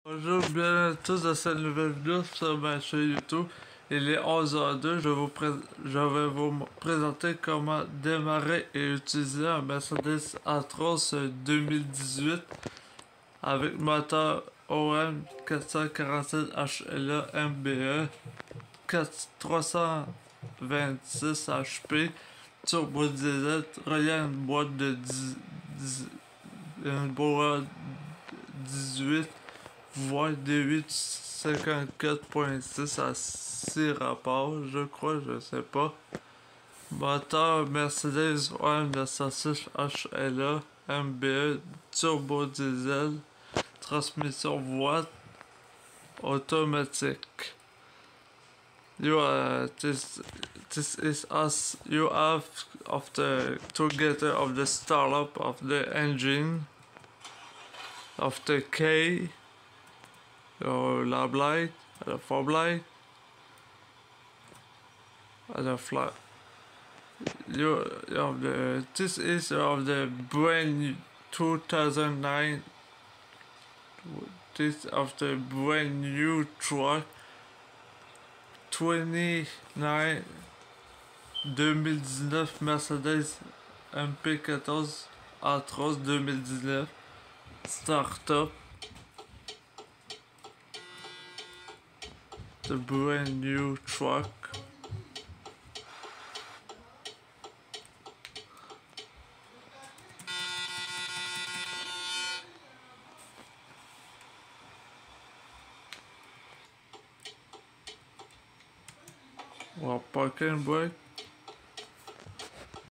Bonjour, bienvenue à tous dans cette nouvelle vidéo sur ma chaîne YouTube. Il est 11h02, je vais vous présenter comment démarrer et utiliser un Mercedes Actros 2018 avec moteur OM 447 HLA MBE 326 HP turbo diesel relié à une boîte de 18 voire D8 54.6 à 6 rapports, je crois, je sais pas. Moteur Mercedes OM 906 HLA MBE turbo diesel, transmission voie automatique. This is us. You have of the together of the startup of the engine of the K. La blade, the four blade, the flat. This is of the brand new 2009. This of the brand new truck 29 2019 Mercedes MP14 Actros 2019 Startup. The brand new truck. Well, parking brake.